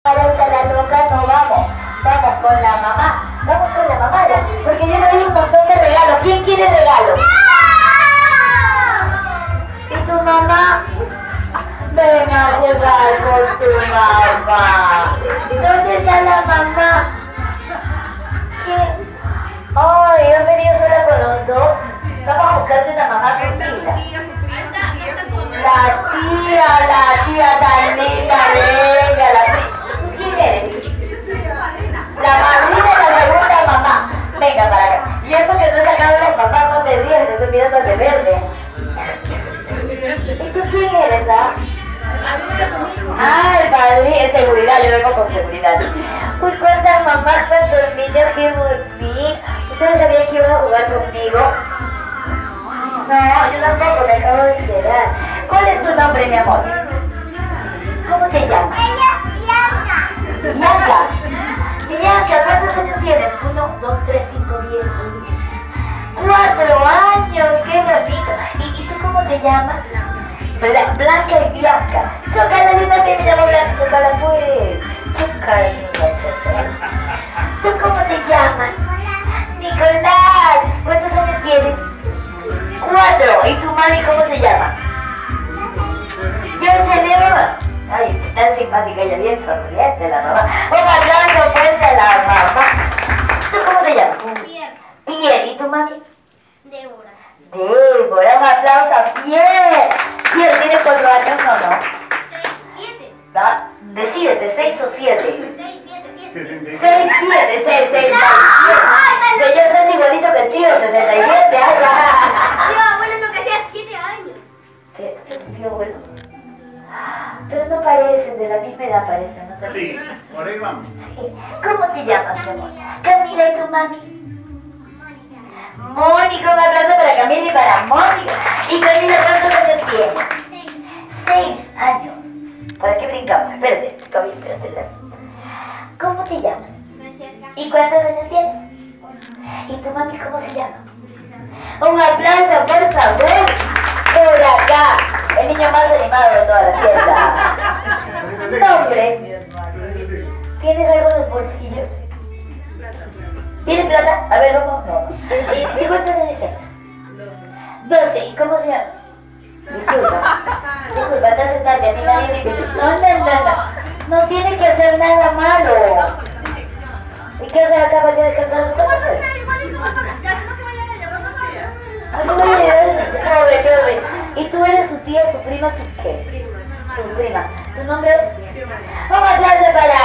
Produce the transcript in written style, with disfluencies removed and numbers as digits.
Para la loca no vamos. Vamos con la mamá. Vamos con la mamá. Porque yo me doy un montón de regalos. ¿Quién quiere regalos? ¿Y tu mamá? Ven a jugar con tu mamá. ¿Dónde está la mamá? ¿Qué? Ay, ¿has venido sola con los dos? Vamos a buscarte una mamá tranquila. La tía tan linda, bella, la tía. ¿Quién eres? La madrina de la segunda mamá. Venga para acá. Y eso que no he sacado los papás, no te ríes, te estoy mirando de verde. ¿Y tú quién eres, ah? Ah, el padrino, es seguridad, yo vengo con seguridad. Uy, cuántas mamás, cuántos niños, qué bonito. ¿Ustedes sabían que iban a jugar conmigo? No, yo tampoco, me acabo de enterar. ¿Cuál es tu nombre, mi amor? ¿Cómo te llamas? Bianca. Bianca, ¿cuántos años tienes? 1, 2, 3, 5, 10. 4 años, qué bonito. ¿Y tú cómo te llamas? Blanca y Bianca. Chócala, yo también me llamo Blanca. Chócala, pues. Chócala, chócala. ¿Tú cómo te llamas? Nicolás. ¿Cuántos años tienes? 4. ¿Y tu mami cómo se llama? Jocelyn. Ay, tan simpática y bien sonriente la mamá. Un aplauso fuerte a la mamá. ¿Tú cómo te llamas? Pierre. ¿Y tu mami? Débora. Débora, un aplauso a Pierre. Pierre, ¿tienes 4 años o no? 7. Decídete, 6 o 7. 6, 7, 7. 6, 7, 6, 6. Que yo soy igualito que el tío, 67 años. Tío, abuelo, no que sea 7 años. ¿Qué? ¿Tío abuelo? Pero no parecen, de la misma edad parecen, ¿no? Sí, por ahí vamos. Sí. ¿Cómo te llamas, mi amor? Camila, ¿y tu mami? Mónica, un aplauso para Camila y para Mónica. ¿Y Camila cuántos años tiene? 6 años. ¿Para qué brincamos? Espérate, todavía espérate. ¿Cómo te llamas? ¿Y cuántos años tienes? ¿Y tu mami cómo se llama? Un aplauso, por favor. Por acá. El niño más animado de toda la fiesta. Nombre. ¿Tienes algo en los bolsillos? ¿Tienes plata? A ver, vamos. ¿Y cuántos años tienes? 12. ¿Y cómo se llama? Disculpa, te hace tarde, a mí nadie me invita. No. No tienes que hacer nada malo. ¿Y qué haces acá para descansar un poco? Pobre. ¿Y tú eres su tía, su prima, su qué? Su prima. ¿Tu nombre es? Un aplauso para